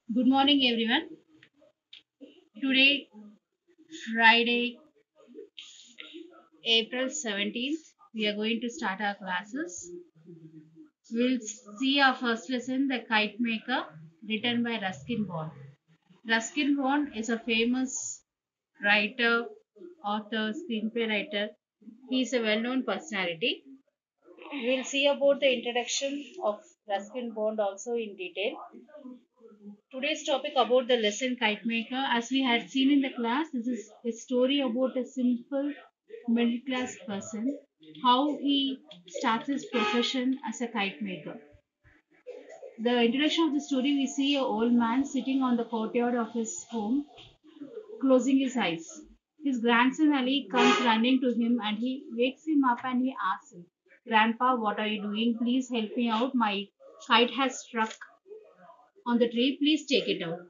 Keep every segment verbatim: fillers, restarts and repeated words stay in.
Good morning, everyone. Today, Friday, April seventeenth, we are going to start our classes. We'll see our first lesson, The Kite Maker, written by Ruskin Bond. Ruskin Bond is a famous writer, author, screenplay writer. He is a well known personality. We'll see about the introduction of Ruskin Bond also in detail. Today's topic about the lesson kite maker, as we had seen in the class, this is a story about a simple middle class person, how he starts his profession as a kite maker. The introduction of the story, we see an old man sitting on the courtyard of his home, closing his eyes. His grandson Ali comes running to him and he wakes him up and he asks him, Grandpa, what are you doing? Please help me out. My kite has struck on the tree. Please take it out.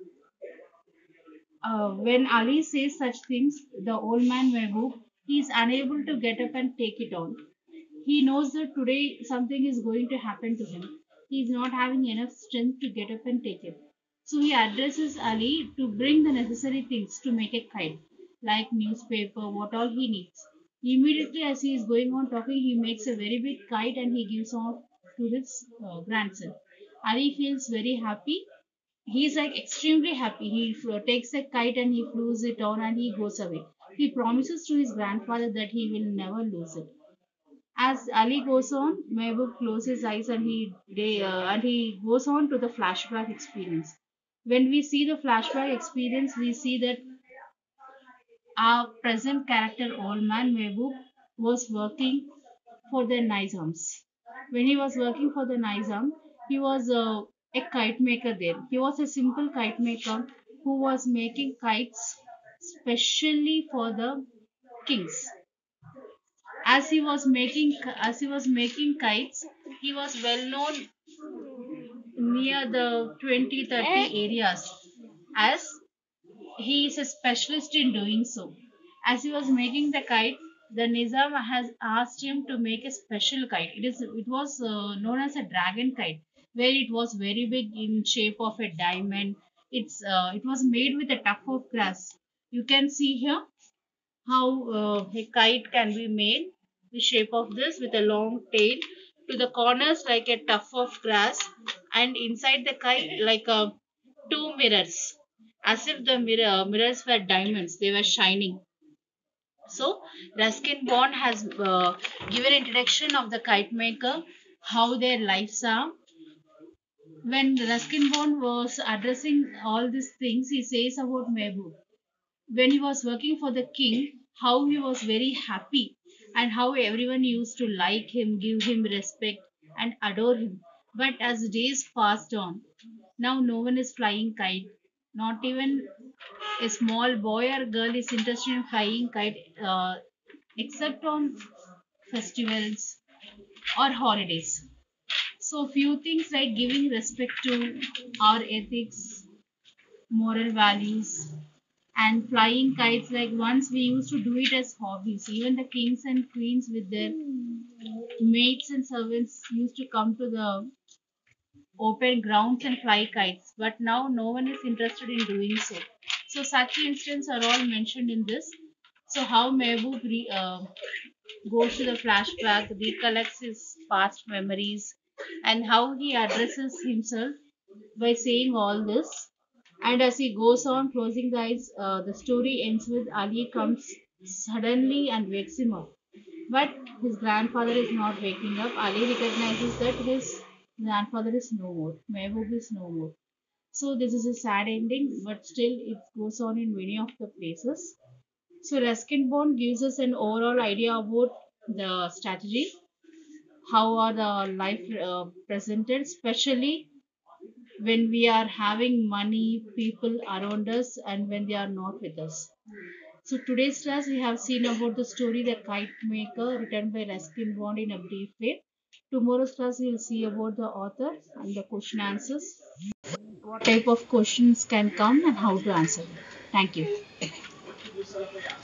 Uh, when Ali says such things, the old man Mehboob, he is unable to get up and take it on. He knows that today something is going to happen to him. He is not having enough strength to get up and take it. So he addresses Ali to bring the necessary things to make a kite, like newspaper, what all he needs. Immediately, as he is going on talking, he makes a very big kite and he gives off to his uh, grandson. Ali feels very happy. He's like extremely happy. He fl- takes a kite and he flews it on and he goes away. He promises to his grandfather that he will never lose it. As Ali goes on, Mehboob closes his eyes and he they, uh, and he goes on to the flashback experience. When we see the flashback experience, we see that our present character, old man Mehboob, was working for the Nizams. When he was working for the Nizam, he was uh, a kite maker there. He was a simple kite maker who was making kites specially for the kings. As he was making as he was making kites, he was well known near the twenty thirty areas as he is a specialist in doing so. As he was making the kite, the Nizam has asked him to make a special kite. It is it was uh, known as a dragon kite, where it was very big in shape of a diamond. It's uh, it was made with a tuft of grass. You can see here how uh, a kite can be made the shape of this with a long tail to the corners like a tuft of grass, and inside the kite like a two mirrors, as if the mirror mirrors were diamonds, they were shining. So Ruskin Bond has uh, given introduction of the kite maker, how their lives are. When Ruskin Bond was addressing all these things, he says about Mehboob. When he was working for the king, how he was very happy and how everyone used to like him, give him respect, and adore him. But as days passed on, now no one is flying kite. Not even a small boy or girl is interested in flying kite, uh, except on festivals or holidays. So few things like giving respect to our ethics, moral values, and flying kites, like once we used to do it as hobbies. Even the kings and queens with their maids and servants used to come to the open grounds and fly kites, but now no one is interested in doing so. So such instances are all mentioned in this. So how Mehboob re, uh, goes to the flashback, recollects his past memories, and how he addresses himself by saying all this. And as he goes on closing the eyes, uh, the story ends with Ali comes suddenly and wakes him up. But his grandfather is not waking up. Ali recognizes that his grandfather is no more. Mehboob is no more. So this is a sad ending, but still it goes on in many of the places. So Ruskin Bond gives us an overall idea about the strategy, how are the life uh, presented, especially when we are having money, people around us, and when they are not with us. So today's class we have seen about the story The Kite Maker, written by Ruskin Bond in a brief way. Tomorrow's class we will see about the author and the question answers, what type of questions can come and how to answer them. Thank you.